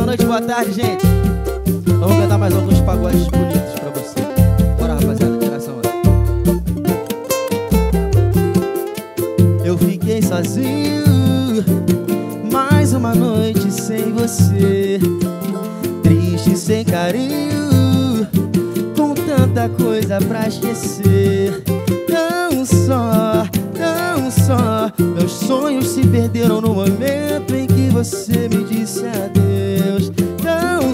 noite, boa tarde, gente. Vamos cantar mais alguns pagodes bonitos pra você. Bora, rapaziada, direção. Eu fiquei sozinho mais uma noite sem você, triste, sem carinho, com tanta coisa pra esquecer. Tão só, meus sonhos se perderam no momento em que você me disse adeus. Tão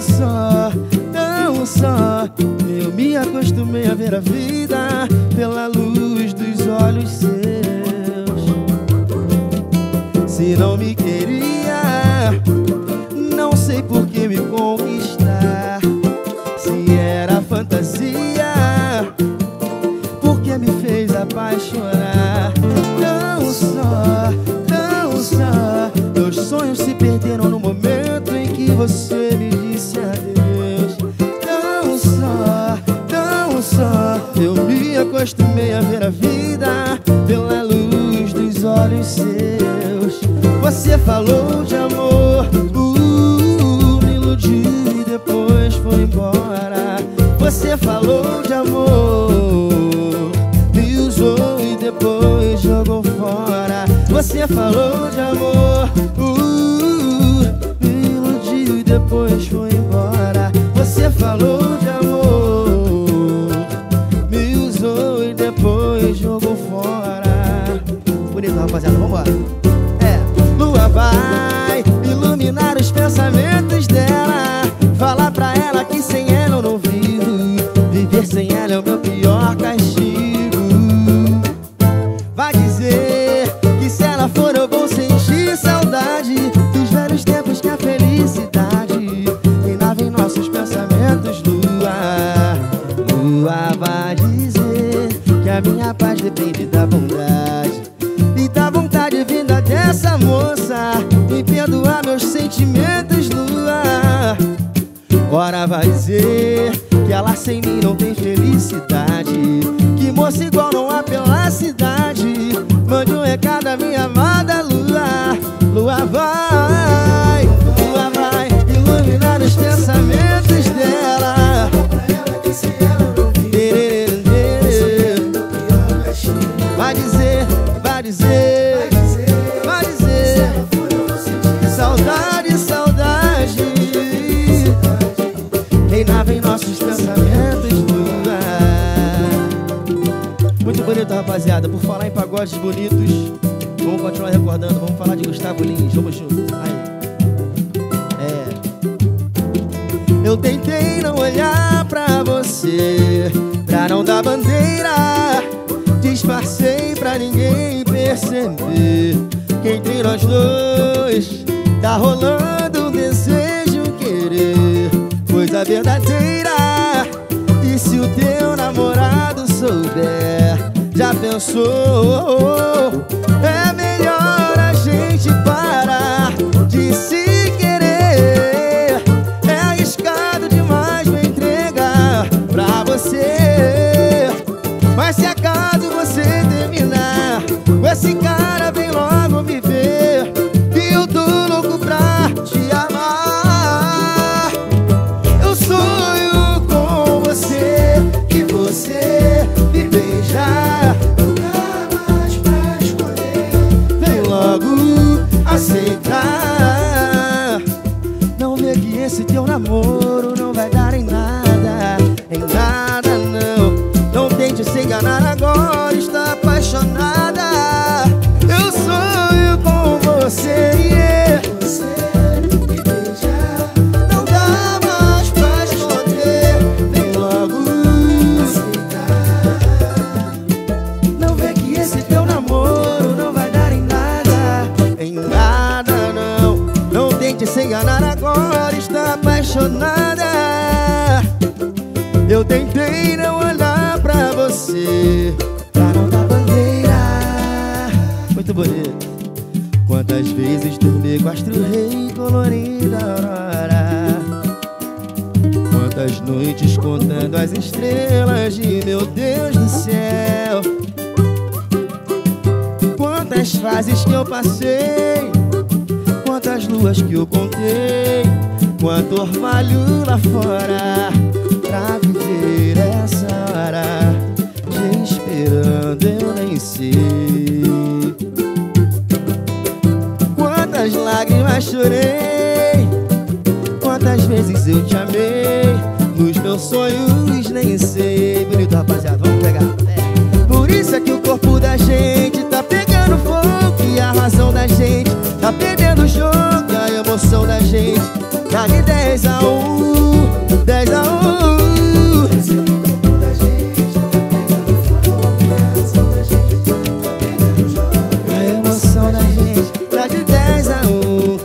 só, eu me acostumei a ver a vida pela luz dos olhos seus. Se não me queria, não sei por que me conquistar. Se era fantasia, por que me fez apaixonar? Tão só, meus sonhos se perderam no momento em que você me disse adeus. Tão só, eu me acostumei a ver a vida pela luz dos olhos seus. Você falou de amor, me iludiu e depois foi embora. Você falou de amor, me usou e depois jogou fora. Você falou de amor, me iludiu e depois foi embora. Você falou de amor, me usou e depois jogou fora. Bonito, rapaziada, vambora. Lua vai iluminar os pensamentos dela, falar pra ela que sem ela eu não vivo, viver sem ela é o meu pior castigo. Vai dizer que se ela for eu vou sentir saudade dos velhos tempos que a felicidade reinava em nossos pensamentos. Lua vai dizer que a minha paz depende da bondade e da vontade vinda dessa moça em perdoar meus sentimentos. Lua agora vai dizer que ela sem mim não tem felicidade, que moça igual não há pela cidade. Mande um recado à minha amada Lua. Lua vai iluminar os pensamentos dela. Vai dizer saudade reinava em nossos pensamentos. Lua. Muito bonito, rapaziada. Por falar em pagodes bonitos, vamos continuar recordando. Vamos falar de Gustavo Lins. Vamos juntos. Eu tentei não olhar pra você, pra não dar bandeira, disfarcei pra ninguém perceber que entre nós dois tá rolando um desejo, querer coisa verdadeira. E se o teu namorado souber, já pensou? É melhor a gente parar de se querer. É arriscado demais me entregar pra você, mas se acaso você terminar com esse cara, vem logo me ver, que eu tô louco pra te amar. Eu sonho com você, que você me beija, não dá mais pra escolher, vem logo aceitar. Não vê que esse teu namoro não vai dar em nada não. Não tente se enganar agora, está apaixonada. Eu sonho com você, você me beija, não dá mais pra esconder, vem logo aceitar. Não vê que esse teu namoro não vai dar em nada não. Não tente se enganar agora, está apaixonada. Eu tentei não olhar pra você, pra não dar bandeira. Muito bonito. Quantas vezes dormi com astro-rei colorida aurora, quantas noites contando as estrelas de meu Deus do céu. Quantas fases que eu passei, quantas luas que eu contei, quanto orvalho lá fora, pra viver essa hora, te esperando eu nem sei. Quantas lágrimas chorei, quantas vezes eu te amei, nos meus sonhos nem sei. Bonito, rapaziada, vamos pegar. Por isso é que o corpo da gente tá pegando fogo, e a razão da gente tá perdendo o jogo, a emoção da gente tá de 10 a 1, 10 a 1. A emoção da gente tá de 10 a 1.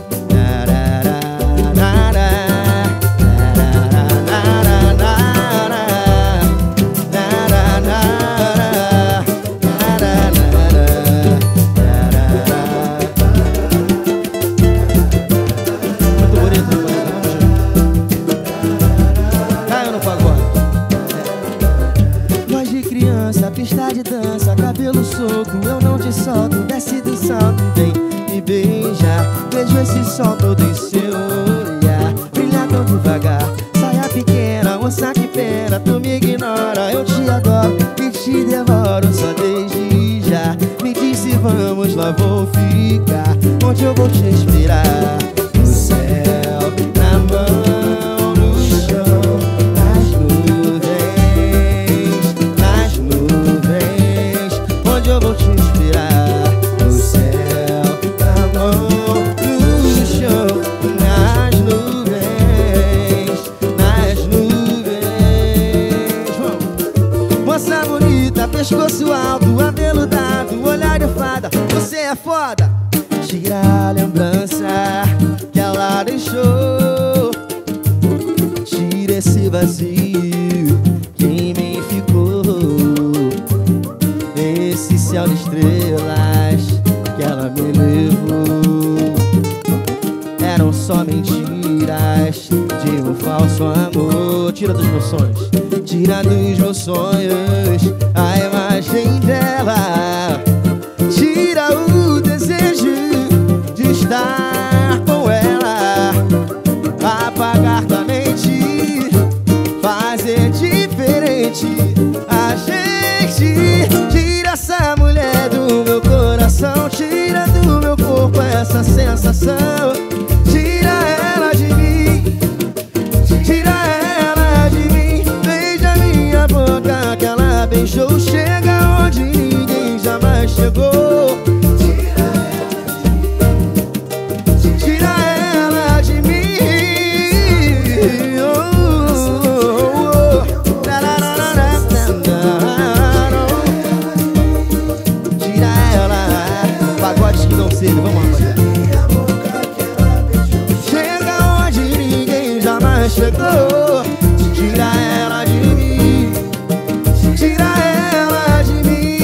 Pista de dança, cabelo solto, eu não te solto, desce do salto, vem me beija. Vejo esse sol todo em seu olhar, brilha tão devagar, saia pequena, moça que pena, tu me ignora, eu te adoro e te devoro só desde já. Me diz se vamos lá, vou ficar, onde eu vou te esperar, no céu, na mão, no chão, nas nuvens, onde eu vou te esperar, no céu, na mão, no chão, nas nuvens. Moça bonita, pescoço alto, aveludado, olhar de fada, você é foda. Tira a lembrança que ela deixou, tira esse vazio que em mim ficou, esse céu de estrelas que ela me levou. Eram só mentiras de um falso amor. Tira dos meus sonhos, tira dos meus sonhos a imagem dela, tira o desejo de estar com ela, apagar tua mente, fazer diferente a gente. Tira essa mulher do meu coração, tira do meu corpo essa sensação, tira ela de mim, tira ela de mim. Beija minha boca que ela beijou, chega onde ninguém jamais chegou. Tira ela de mim, tira ela, pagodes que não servem, vamos rapaziada. Chega onde ninguém jamais chegou. Tira ela de mim, tira ela de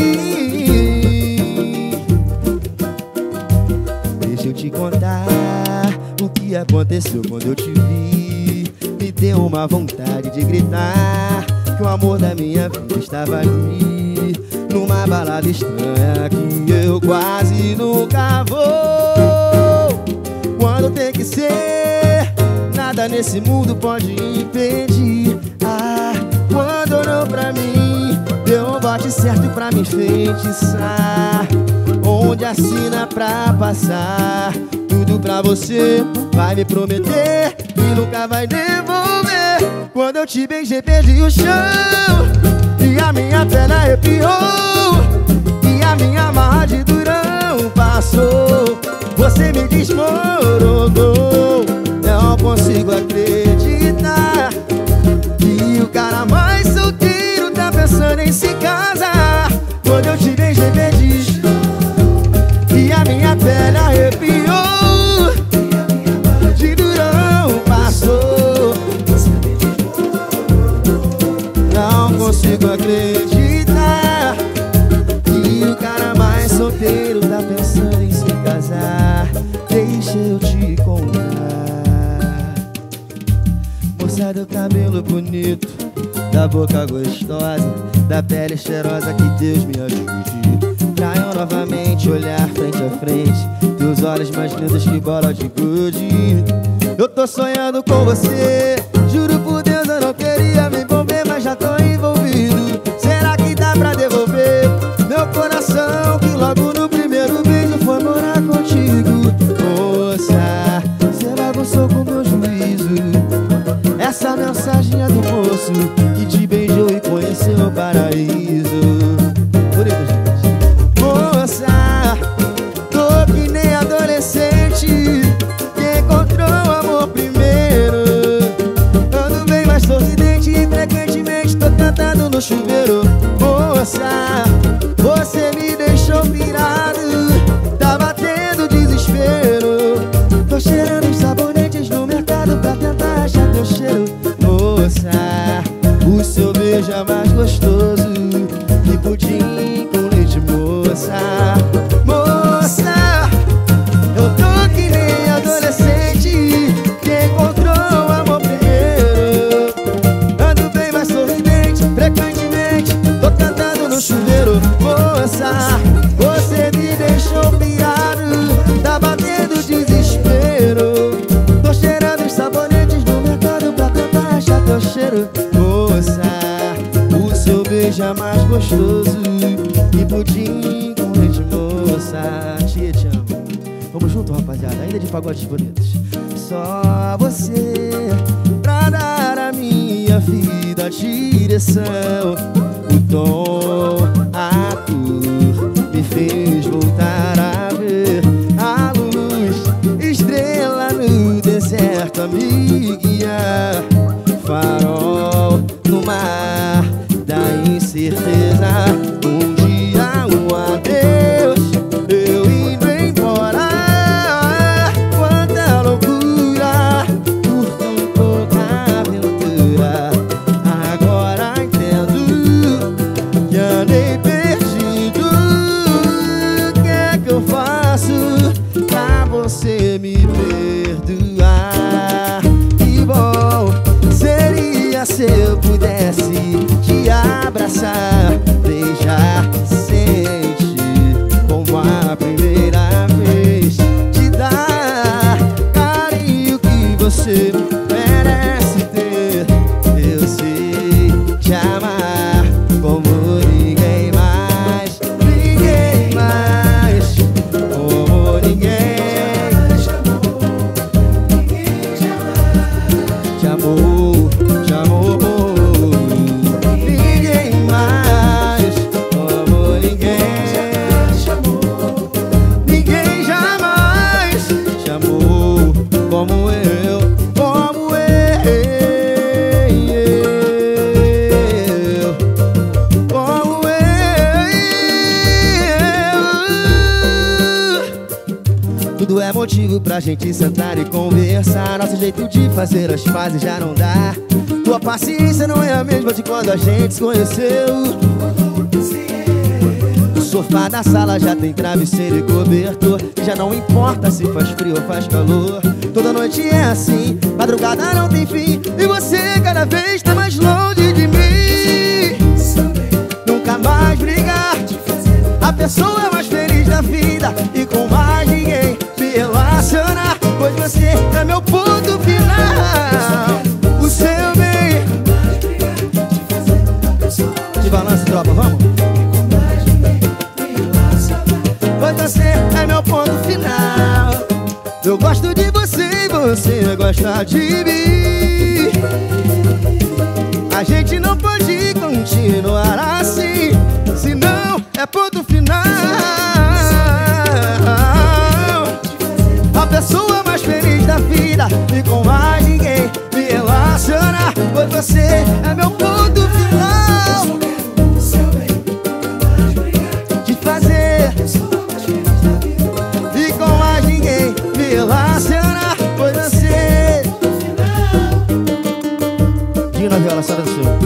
mim. Deixa eu te contar o que aconteceu quando eu te vi. Me deu uma vontade de gritar que o amor da minha vida estava ali, numa balada estranha que eu quase nunca vou. Quando tem que ser, nada nesse mundo pode impedir. Ah, quando olhou pra mim, deu um bote certo pra me enfeitiçar, onde assina pra passar tudo pra você. Vai me prometer que nunca vai devolver. Quando eu te beijei, perdi o chão, e a minha perna arrepiou, e a minha marra de durão passou. Você me desmoronou, não consigo acreditar que o cara mais solteiro tá pensando em se casar. Quando eu te beijei, perdi, e a minha pele arrepiou, de durão passou. Não consigo acreditar que o cara mais solteiro tá pensando em se casar. Deixa eu te contar, moça do cabelo bonito, da boca gostosa, da pele cheirosa, que Deus me ajude. Traiu novamente te olhar frente a frente, teus olhos mais lindos que bola de gude. Eu tô sonhando com você, juro por Deus eu não queria me envolver, mas já tô envolvido. Será que dá pra devolver meu coração, que logo no primeiro beijo foi morar contigo? Moça, cê bagunçou com meu juízo. Essa mensagem é do moço que te beijou e conheceu o paraíso. Bonito, gente. Moça, tô que nem adolescente que encontrou o amor primeiro. Ando bem mais sorridente e frequentemente tô cantando no chuveiro. Moça, você me deixou pirado, tá batendo desespero. Tô cheirando os sabonetes no mercado pra tentar achar teu cheiro. Moça, o seu beijo é mais gostoso que pudim com leite. Moça, moça, eu tô que nem adolescente que encontrou o amor primeiro. Ando bem mais sorridente, frequentemente tô cantando no chuveiro. Moça, você me deixou pirado, tá batendo desespero. Tô cheirando os sabonetes no mercado pra tentar achar teu cheiro. Moça, o seu beijo é mais gostoso que pudim com leite. Moça, tia, te amo. Vamos junto, rapaziada, ainda de pagodes bonitos. Só você pra dar à minha vida a direção, o tom, a cor me fez voltar a ver a luz, estrela no deserto a me guiar, farol no mar da incerteza. Um dia um adeus, eu indo embora. Quanta loucura por tão pouca aventura. Agora entendo que andei perdido. O que é que eu faço pra você me perdoar? Que bom seria se eu pudesse te abraçar, beijar, sentir como a primeira vez, te dar carinho que você merece ter. Eu sei te amar como ninguém mais, ninguém mais, como ninguém te amou, te amou. Ninguém mais como ninguém, ninguém jamais te amou como eu, como eu. Tudo é motivo pra gente sentar e conversar. Nosso jeito de fazer as pazes já não dá. Tua paciência não é a mesma de quando a gente se conheceu. O sofá da sala já tem travesseiro e cobertor, e já não importa se faz frio ou faz calor. Toda noite é assim, madrugada não tem fim, e você cada vez tá mais longe de mim. Nunca mais brigar, a pessoa mais feliz da vida, e com mais ninguém me relacionar, pois você é meu ponto final. O seu bem de balanço, tropa, vamos? Pois você é meu ponto final. Eu gosto de você e você gosta de mim. A gente não pode continuar assim, senão é ponto final. A pessoa mais feliz da vida, e com mais ninguém me relacionar, pois você é meu ponto final. De fazer e com mais ninguém me relacionar, pois você. Dinho na viola, só do seu.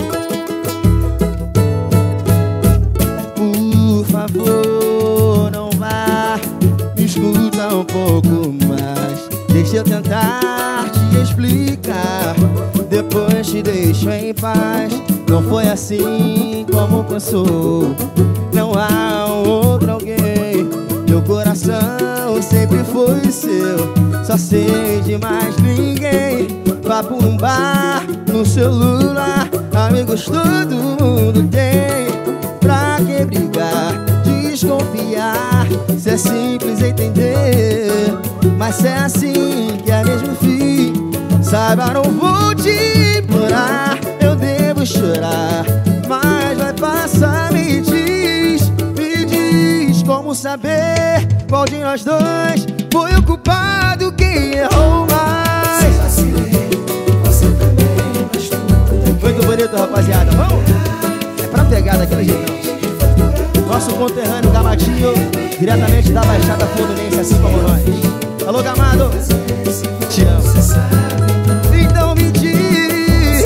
Por favor, não vá, me escuta um pouco mais. Deixa eu tentar te explicar, depois te deixo em paz. Não foi assim como pensou, não há outro alguém Meu coração sempre foi seu, só sei de mais ninguém. Papo num bar, no celular, amigos todo mundo tem. Pra que brigar, desconfiar, se é simples entender. Mas se é assim que é mesmo fim, saiba, não vou te implorar. Eu devo chorar, mas vai passar. Me diz como saber qual de nós dois foi o culpado, quem errou mais. Você também, mas tudo muito bonito, rapaziada, vamos? É pra pegar daquele jeitão. Nosso conterrâneo Gamadinho, diretamente da Baixada Fluminense, assim como nós. Alô, Gamado, te amo. Então me diz,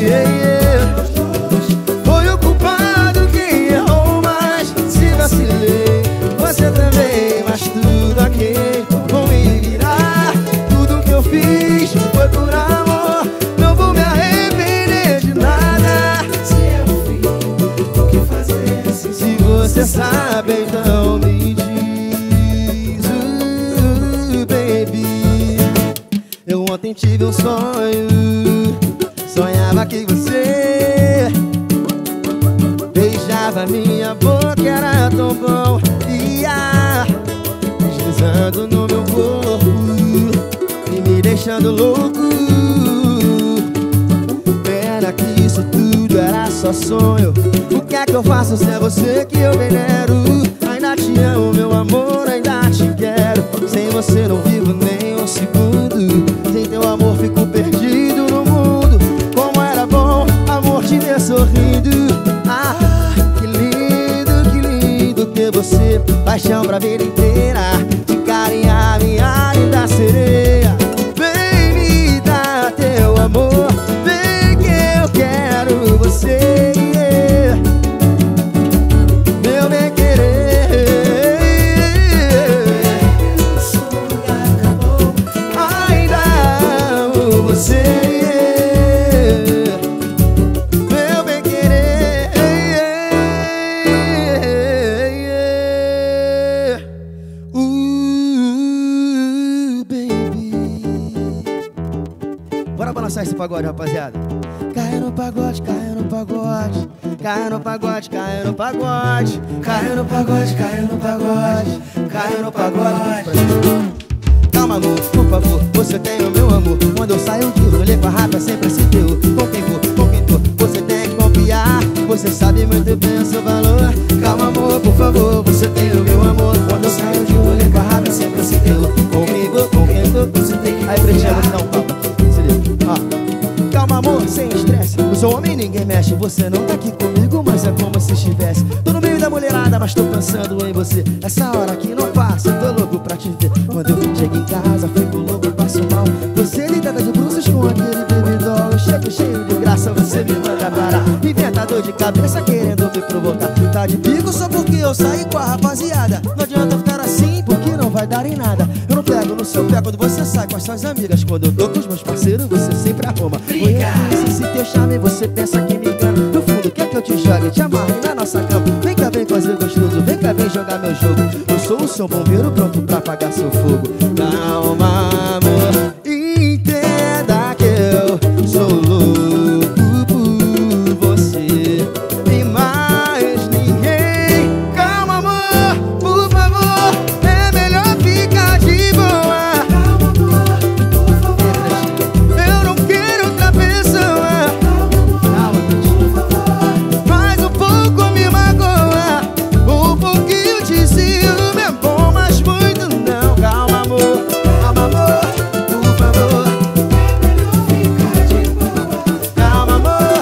foi o culpado, quem errou mais. Se vacilei, você também, mas tudo ok. Vou me virar, tudo que eu fiz foi por amor. Não vou me arrepender de nada. se é o fim, o que fazer? Se você sabe, então me diz, baby. Eu ontem tive um sonho, sonhava que você beijava minha boca, era tão bom. Ia deslizando no meu corpo e me deixando louco. Pena que isso tudo era só sonho. O que é que eu faço se é você que eu venero? Ainda te amo, meu amor, ainda te quero. Sem você não vivo nem um segundo. Sem teu amor fico perdido no mundo. Como era bom, amor, te ver sorrindo. Ah, que lindo ter você. Paixão pra vida inteira, de carinhar minha linda sereia. Vem me dar teu amor, vem que eu quero você. Meu bem querer, O sonho acabou. ainda amo você. Meu bem querer, baby. Bora balançar esse pagode, rapaziada. Cai no pagode, cai no pagode, cai no pagode, cai no pagode, cai no pagode, cai no pagode, cai no pagode. Calma, amor, por favor, você tem o meu amor. Quando eu saio de rolê com a rapa, é sempre esse teu. Com quem for, você tem que confiar. Você sabe muito bem o seu valor. Calma, amor, por favor, você tem o meu amor. Quando eu saio de rolê com a rapa, é sempre esse teu. Comigo, com quem for, você tem que confiar. Aí, Pretinha, vou te dar um papo. Se liga, ó. Calma, amor, sem estresse. Eu sou homem, ninguém mexe. Você não tá aqui comigo, mas é como se estivesse. Tô no meio da mulherada, mas tô pensando em você. Essa hora aqui não passa, tô louco pra te ver. Quando eu chego em casa, fico louco, passo mal. Você deitada de bruços com aquele baby doll. Eu chego cheio de graça, você me manda parar. Inventa dor de cabeça querendo me provocar. Tá de bico só porque eu saí com a rapaziada. Não adianta ficar assim, porque não vai dar em nada. Eu não pego no seu pé quando você sai com as suas amigas. Quando eu tô com os meus parceiros, você sempre arruma. Se teu charme você pensa que me engana. No fundo quer que eu te jogue, te amarre na nossa cama. Vem cá, vem fazer gostoso, vem cá, vem jogar meu jogo. Eu sou o seu bombeiro pronto pra apagar seu fogo. Calma, amor, entenda que eu sou louco por você e mais ninguém. Calma, amor, por favor, é melhor ficar de boa. Calma, amor, por favor. Eu não quero outra pessoa. Calma, por favor. Mais um pouco me magoa, um pouquinho de ciúme é bom, mas muito não. Calma, amor, por favor. Fica de boa. Calma, amor,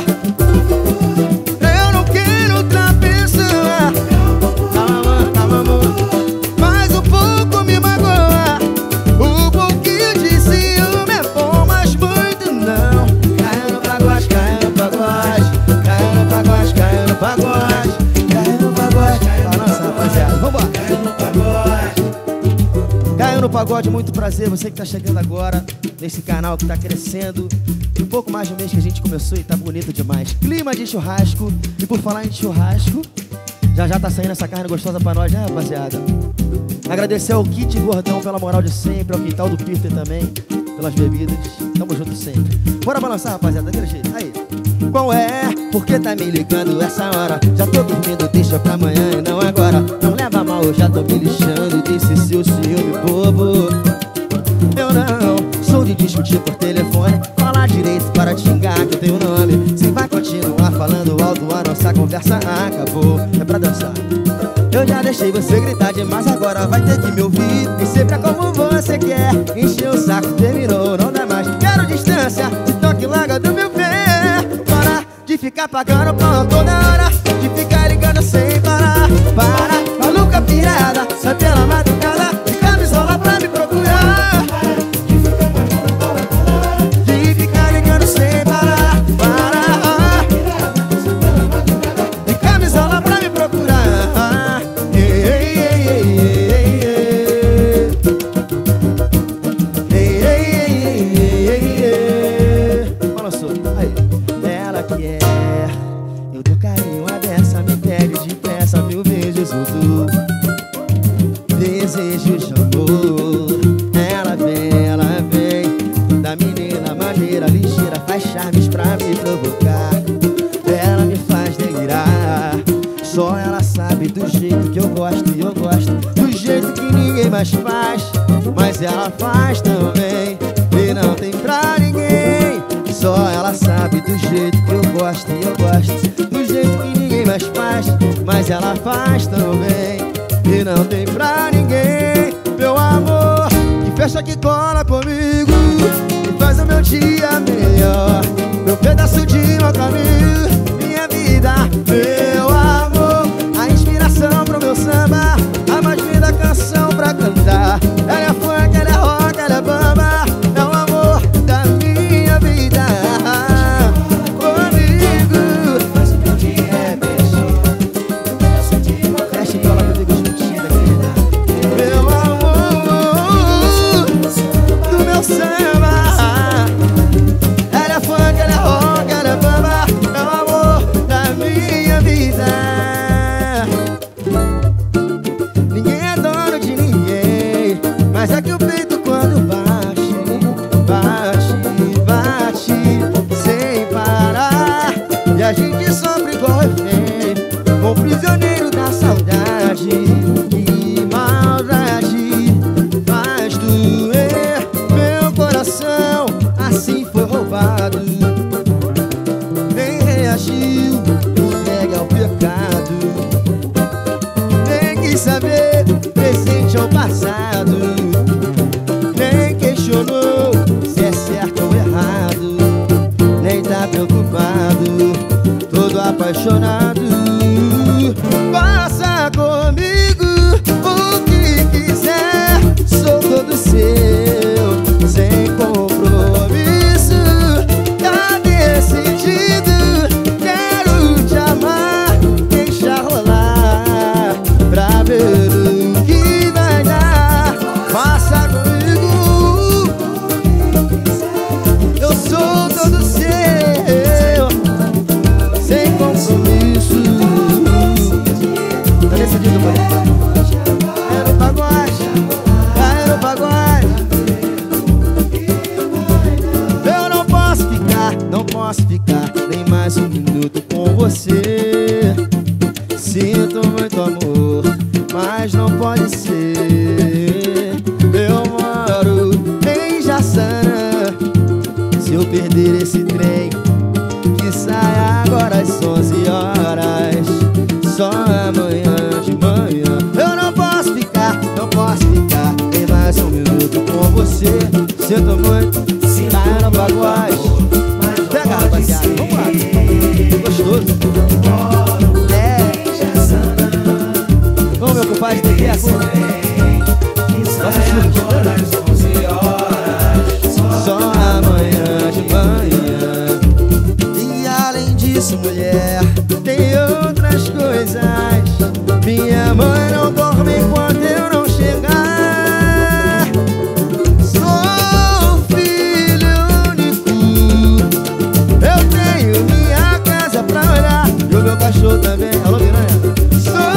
eu não quero outra pessoa. Calma, amor, mais um pouco me magoa, um pouquinho de ciúme é bom, mas muito não. Cai no pagode, cai no pagode, cai no pagode, cai no pagode, cai no pagode. Balança, rapaziada, vambora. Caiu no pagode. Caiu no pagode, muito prazer, você que tá chegando agora nesse canal que tá crescendo. Tem um pouco mais de um mês que a gente começou e tá bonito demais. Clima de churrasco, e por falar em churrasco, Já tá saindo essa carne gostosa pra nós, né, rapaziada? Agradecer ao Kit Gordão pela moral de sempre, ao Quintal do Peter também, pelas bebidas. Tamo junto sempre. Bora balançar, rapaziada, daquele jeito. Aí. Qual é? Por que tá me ligando essa hora? Já tô dormindo, deixa pra amanhã e não agora. Não leva mal, eu já tô me lixando desse seu ciúme bobo. Eu não sou de discutir por telefone, falar direito para te xingar que eu tenho nome. Se vai continuar falando alto, a nossa conversa acabou. É pra dançar. Eu já deixei você gritar demais, agora vai ter que me ouvir. E sempre é como você quer, encheu o saco, terminou, não dá mais. Quero distância, se toque logo do meu pé. Para de ficar pagando pau toda hora, de ficar ligando sem parar. Para, maluca pirada, sai pela madrugada, de camisola pra me procurar. De ficar ligando sem parar. Para, de camisola pra me procurar. Balançou, aí. Ela que é, eu dou carinho a dessa, me pede depressa, mil vezes eu dou desejo de amor. Ela vem, da menina maneira, ligeira, faz charmes pra me provocar. Ela me faz delirar, só ela sabe do jeito que eu gosto. E eu gosto do jeito que ninguém mais faz, mas ela faz também, e não tem pra ninguém. Só ela sabe do jeito que eu gosto. E eu gosto do jeito que ninguém mais faz, mas ela faz também, e não tem pra ninguém. Meu amor, que fecha que cola comigo, que faz o meu dia melhor, meu pedaço de meu caminho, minha vida. Meu amor, a inspiração pro meu samba, a mais linda canção pra cantar. Ela é funk, ela é rock, ela é bamba, é o amor da minha vida. Comigo Faz o meu dia mexer. fecha e cola comigo juntinho, querida. Meu amor do meu samba, ela é funk, ela é rock, ela é bamba, é o amor da minha vida. Ninguém é dono de ninguém, mas é que o peito quando bate, bate, bate sem parar, e a gente sofre igual refém, com o prisioneiro da saudade. Que maldade faz doer meu coração, assim foi roubado. Nem reagiu, entregue ao pecado, nem quis saber presente ou passado, nem questionou se é certo ou errado, nem tá preocupado, todo apaixonado. Faça comigo o que quiser, sou todo seu, sem compromisso. Tá decidido, quero te amar, deixa rolar, pra ver o que vai dar. Faça comigo, eu sou todo seu, sem compromisso. Tá decidido, mãe? É no pagode, é no pagode. Eu não posso ficar nem mais um minuto com você. Sinto muito amor, mas não pode ser. Eu moro em Jaçanã, se eu perder esse trem que sai agora às 11 horas, só amanhã de manhã. Eu não posso ficar nem mais um minuto com você. Sinto muito, vai no pagode. Pega, rapaziada, vamos lá. Gostoso. Ô, meu compadre, tem que ir aqui. Nossa, só amanhã de manhã. E além disso, mulher, tem outras coisas. Minha mãe não dorme enquanto eu não chegar. Sou filho único, eu tenho minha casa pra olhar, e o meu cachorro também. Alô, Miranha. Sou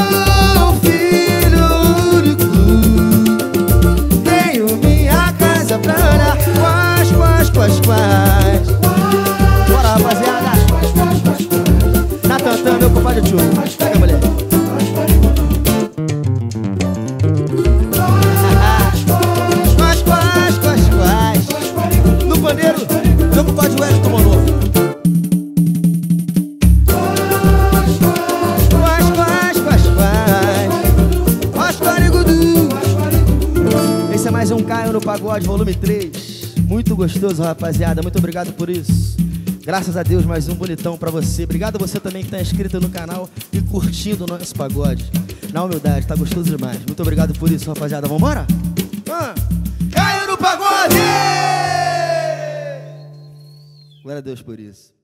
Pagode, volume 3. Muito gostoso, rapaziada. Muito obrigado por isso. Graças a Deus, mais um bonitão pra você. Obrigado a você também que tá inscrito no canal e curtindo o nosso pagode. Na humildade, tá gostoso demais. Muito obrigado por isso, rapaziada. Vambora? Caiu no pagode! Glória a Deus por isso.